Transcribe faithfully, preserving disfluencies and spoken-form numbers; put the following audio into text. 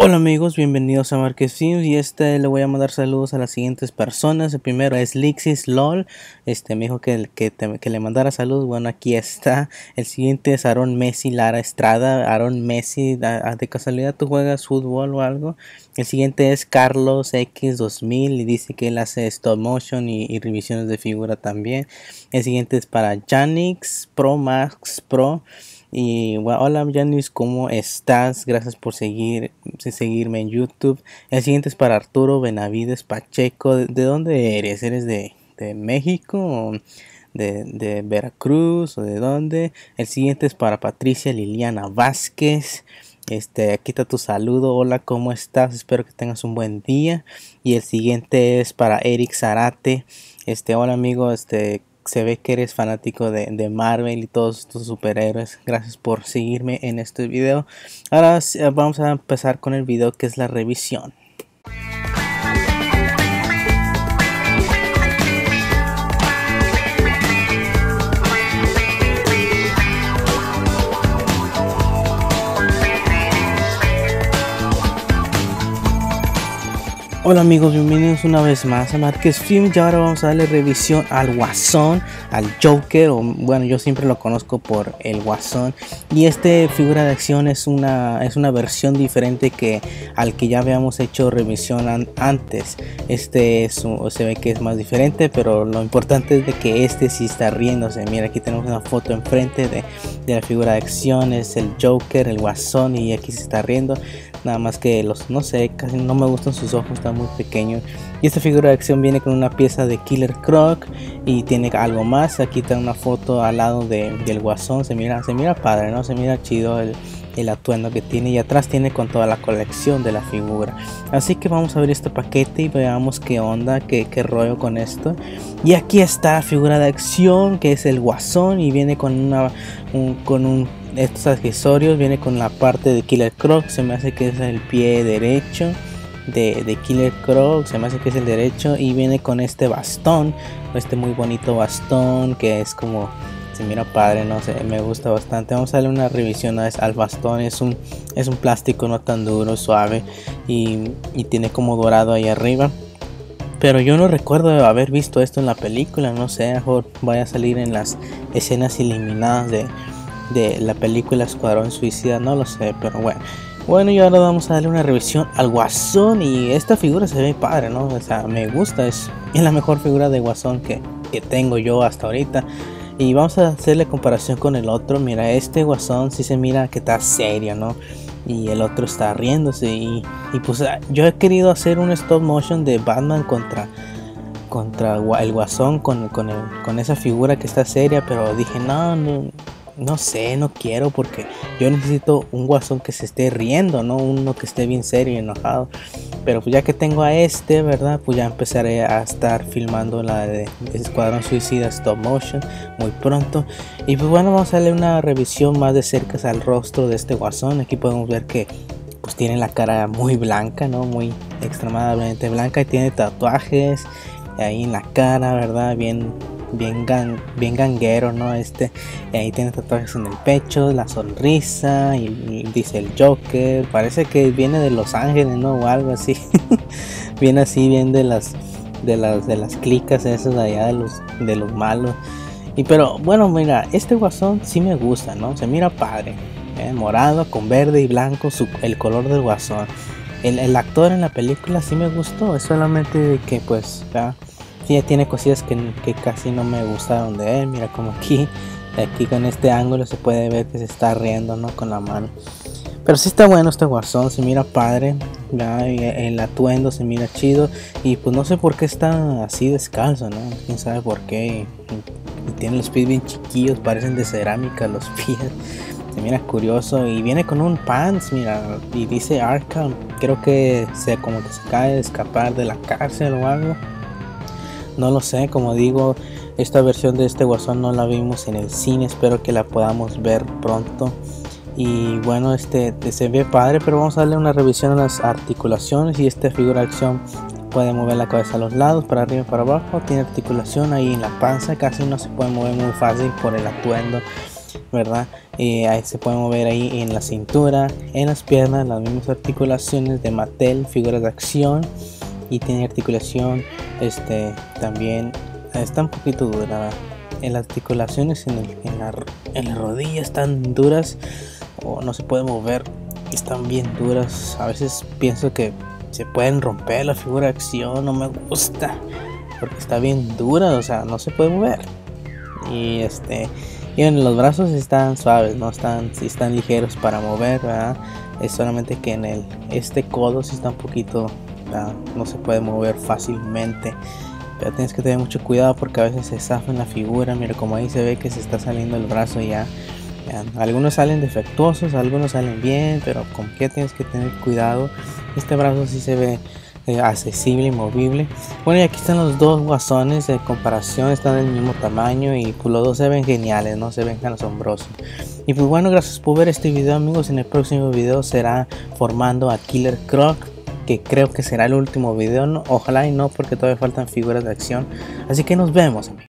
Hola amigos, bienvenidos a Marquez Films y este le voy a mandar saludos a las siguientes personas. El primero es Lixis LOL, este me dijo que, que, te, que le mandara saludos. Bueno, aquí está. El siguiente es Aaron Messi Lara Estrada. Aaron Messi, ¿de casualidad tú juegas fútbol o algo? El siguiente es Carlos X dos mil y dice que él hace stop motion y, y revisiones de figura también. El siguiente es para Janix Pro Max Pro. Y bueno, hola Janis, ¿cómo estás? Gracias por seguir, seguirme en YouTube. El siguiente es para Arturo Benavides Pacheco. ¿De, de dónde eres? ¿Eres de, de México? ¿O de, de Veracruz? ¿O de dónde? El siguiente es para Patricia Liliana Vázquez. Este, aquí está tu saludo. Hola, ¿cómo estás? Espero que tengas un buen día. Y el siguiente es para Eric Zarate. Este, hola amigo, este... se ve que eres fanático de, de Marvel y todos estos superhéroes. Gracias por seguirme en este video. Ahora vamos a empezar con el video, que es la revisión. Hola amigos, bienvenidos una vez más a Marquez Films y ahora vamos a darle revisión al Guasón, al Joker, o bueno, yo siempre lo conozco por el Guasón. Y este figura de acción es una, es una versión diferente que al que ya habíamos hecho revisión an antes. Este es un, se ve que es más diferente, pero lo importante es de que este sí está riéndose. Mira, aquí tenemos una foto enfrente de, de la figura de acción, es el Joker, el Guasón, y aquí se está riendo. Nada más que los, no sé, casi no me gustan sus ojos, están muy pequeños. Y esta figura de acción viene con una pieza de Killer Croc y tiene algo más. Aquí está una foto al lado de, del Guasón. Se mira, se mira padre, ¿no? Se mira chido el, el atuendo que tiene. Y atrás tiene con toda la colección de la figura. Así que vamos a ver este paquete y veamos qué onda, qué, qué rollo con esto. Y aquí está la figura de acción, que es el Guasón, y viene con una un, con un estos accesorios. Viene con la parte de Killer Croc. Se me hace que es el pie derecho de, de Killer Croc, se me hace que es el derecho. Y viene con este bastón, este muy bonito bastón que es como, se mira padre, no sé, me gusta bastante. Vamos a darle una revisión a, al bastón. Es un, es un plástico no tan duro, suave, y, y tiene como dorado ahí arriba. Pero yo no recuerdo haber visto esto en la película. No sé, mejor vaya a salir en las escenas eliminadas de de la película Escuadrón Suicida, no lo sé, pero bueno. Bueno, y ahora vamos a darle una revisión al Guasón. Y esta figura se ve padre, ¿no? O sea, me gusta, es, es la mejor figura de Guasón que, que tengo yo hasta ahorita. Y vamos a hacerle comparación con el otro. Mira, este Guasón sí se mira que está serio, ¿no? Y el otro está riéndose. Y, y pues yo he querido hacer un stop motion de Batman contra contra el Guasón con, con, el, con esa figura que está seria, pero dije, no, no No sé, no quiero, porque yo necesito un Guasón que se esté riendo, no uno que esté bien serio y enojado. Pero pues ya que tengo a este, ¿verdad? Pues ya empezaré a estar filmando la de Escuadrón Suicida Stop Motion muy pronto. Y pues bueno, vamos a darle una revisión más de cerca al rostro de este Guasón. Aquí podemos ver que pues tiene la cara muy blanca, ¿no? Muy extremadamente blanca, y tiene tatuajes ahí en la cara, ¿verdad? Bien... Bien, gang, bien ganguero, ¿no? Este, y ahí tiene tatuajes en el pecho, la sonrisa, y, y dice el Joker. Parece que viene de Los Ángeles, ¿no? O algo así. Viene así, bien de las de las de las clicas esas de allá de los de los malos. Y pero bueno, mira, este Guasón sí me gusta, ¿no? Se mira padre, ¿eh? Morado con verde y blanco, su, el color del Guasón. El, el actor en la película sí me gustó, es solamente de que pues ya. Sí, tiene cosillas que, que casi no me gustaron de él. Mira, como aquí, aquí con este ángulo se puede ver que se está riendo, ¿no? Con la mano. Pero sí está bueno este Guasón, se mira padre, ¿ya? El atuendo se mira chido. Y pues no sé por qué está así descalzo, ¿no? Quién sabe por qué. Y, y tiene los pies bien chiquillos, parecen de cerámica los pies. Se mira curioso. Y viene con un pants, mira, y dice Arkham. Creo que se como que se acaba de escapar de la cárcel o algo. No lo sé, como digo, esta versión de este Guasón no la vimos en el cine, espero que la podamos ver pronto. Y bueno, este se ve padre, pero vamos a darle una revisión a las articulaciones. Y esta figura de acción puede mover la cabeza a los lados, para arriba y para abajo. Tiene articulación ahí en la panza, casi no se puede mover muy fácil por el atuendo, ¿verdad? Eh, ahí se puede mover ahí en la cintura, en las piernas, las mismas articulaciones de Mattel, figuras de acción. Y tiene articulación, este, también está un poquito dura. En las articulaciones, en, el, en, la, en la rodilla están duras, o no se puede mover, están bien duras. A veces pienso que se pueden romper la figura de acción, no me gusta, porque está bien dura, o sea, no se puede mover. Y este, y en los brazos están suaves, no están, sí están ligeros para mover, ¿verdad? Es solamente que en el, este codo sí está un poquito, ¿verdad? No se puede mover fácilmente. Pero tienes que tener mucho cuidado porque a veces se zafa en la figura. Mira, como ahí se ve que se está saliendo el brazo ya. Ya, algunos salen defectuosos, algunos salen bien, pero como que tienes que tener cuidado. Este brazo sí se ve eh, accesible y movible. Bueno, y aquí están los dos guasones de comparación, están del mismo tamaño y pues los dos se ven geniales, no se ven tan asombrosos. Y pues bueno, gracias por ver este video, amigos. En el próximo video será formando a Killer Croc, que creo que será el último video, ¿no? Ojalá y no, porque todavía faltan figuras de acción. Así que nos vemos, amigos.